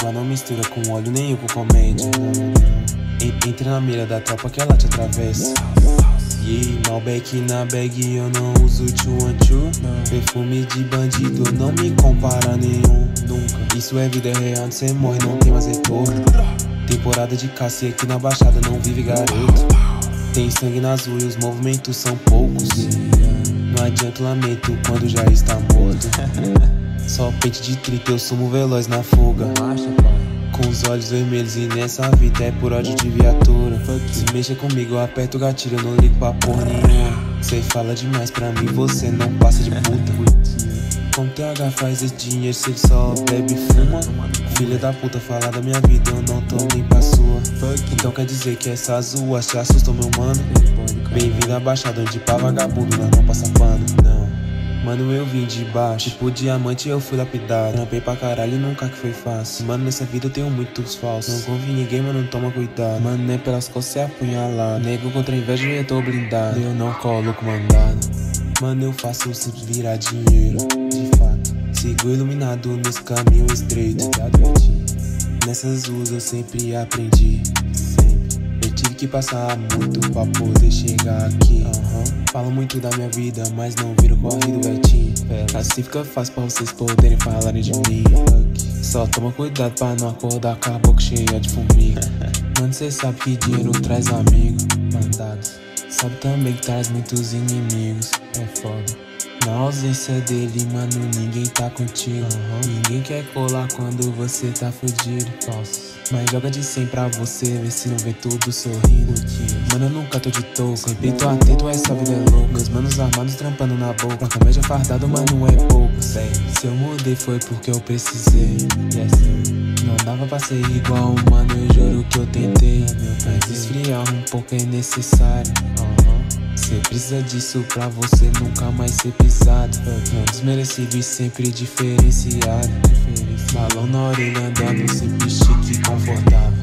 mas não mistura com óleo nenhum com comédia. Entra na mira da tropa que ela te atravessa. E Malbec na bag, eu não uso 212. Perfume de bandido, não me compara nenhum. Nunca. Isso é vida real, cê morre, não tem mais retorno. Temporada de caça e aqui na Baixada não vive garoto. Tem sangue nas ruas e os movimentos são poucos. Não adianta o lamento quando já está morto. Só pente de trito, eu sumo veloz na fuga. Com os olhos vermelhos e nessa vida é por ódio de viatura. Se mexa comigo, eu aperto o gatilho, eu não ligo pra porra nenhuma. Cê fala demais pra mim, você não passa de puta. Com TH faz esse dinheiro se ele só bebe e fuma. Filha da puta, fala da minha vida, eu não tô nem pra sua. Então quer dizer que essa zoa te assustou, meu mano? Bem-vindo à Baixada, onde pra vagabundo nós não passa pano. Não, mano, eu vim de baixo, tipo diamante eu fui lapidado. Trampei pra caralho e nunca que foi fácil. Mano, nessa vida eu tenho muitos falsos. Não confio em ninguém, mano, toma cuidado. Mano, nem pelas costas é apunhalado. Nego contra a inveja eu tô blindado. Eu não coloco mandado. Mano, eu faço simples virar dinheiro, de fato. Sigo iluminado nesse caminho estreito. Nessas ruas eu sempre aprendi. Eu tive que passar muito pra poder chegar aqui. Falo muito da minha vida, mas não viro corre do Betinho. Assim fica fácil pra vocês poderem falarem de mim. Só toma cuidado pra não acordar com a boca cheia de formiga. Mano, cê sabe que dinheiro traz amigos, mandados. Sabe também que traz muitos inimigos, é foda. Na ausência dele, mano, ninguém tá contigo. Ninguém quer colar quando você tá fudido. Mas joga de 100 pra você ver se não vê tudo sorrindo. Mano, eu nunca tô de touca, sempre tô atento, essa vida é louca. Meus manos armados trampando na boca, uma comédia fardada, mano, não é pouco. Se eu mudei foi porque eu precisei. Não dava pra ser igual, mano, eu juro que eu tentei. Mas esfriar um pouco é necessário. Cê precisa disso pra você nunca mais ser pisado. Não desmerecido e sempre diferenciado. Balão na orelha andando sempre chique e confortável.